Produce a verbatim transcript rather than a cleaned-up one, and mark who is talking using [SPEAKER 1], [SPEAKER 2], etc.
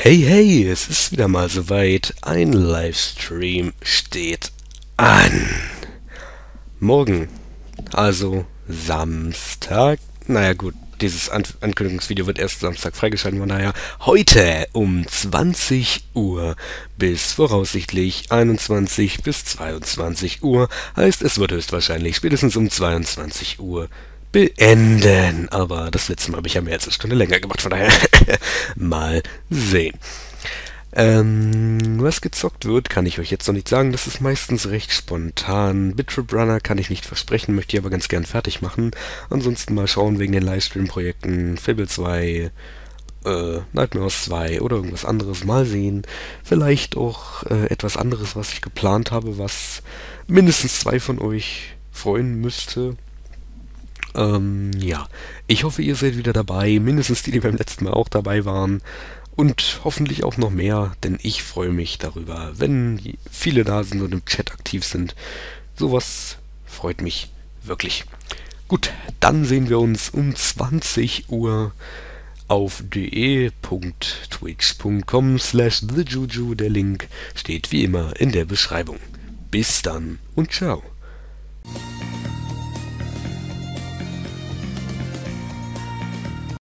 [SPEAKER 1] Hey, hey, es ist wieder mal soweit. Ein Livestream steht an. Morgen, also Samstag. Naja gut, dieses An Ankündigungsvideo wird erst Samstag freigeschaltet, von daher heute um zwanzig Uhr bis voraussichtlich einundzwanzig bis zweiundzwanzig Uhr. Heißt, es wird höchstwahrscheinlich spätestens um zweiundzwanzig Uhr beenden. Aber das letzte Mal habe ich ja mehr als eine Stunde länger gemacht, von daher mal sehen. Ähm, was gezockt wird, kann ich euch jetzt noch nicht sagen. Das ist meistens recht spontan. Bitrip Runner kann ich nicht versprechen, möchte ich aber ganz gern fertig machen. Ansonsten mal schauen wegen den Livestream-Projekten. Fable zwei, äh, Nightmares zwei oder irgendwas anderes. Mal sehen. Vielleicht auch äh, etwas anderes, was ich geplant habe, was mindestens zwei von euch freuen müsste. Ähm, ja. Ich hoffe, ihr seid wieder dabei. Mindestens die, die beim letzten Mal auch dabei waren. Und hoffentlich auch noch mehr, denn ich freue mich darüber, wenn viele da sind und im Chat aktiv sind. Sowas freut mich wirklich. Gut, dann sehen wir uns um zwanzig Uhr auf de punkt twitch punkt com slash thejuju. Der Link steht wie immer in der Beschreibung. Bis dann und ciao.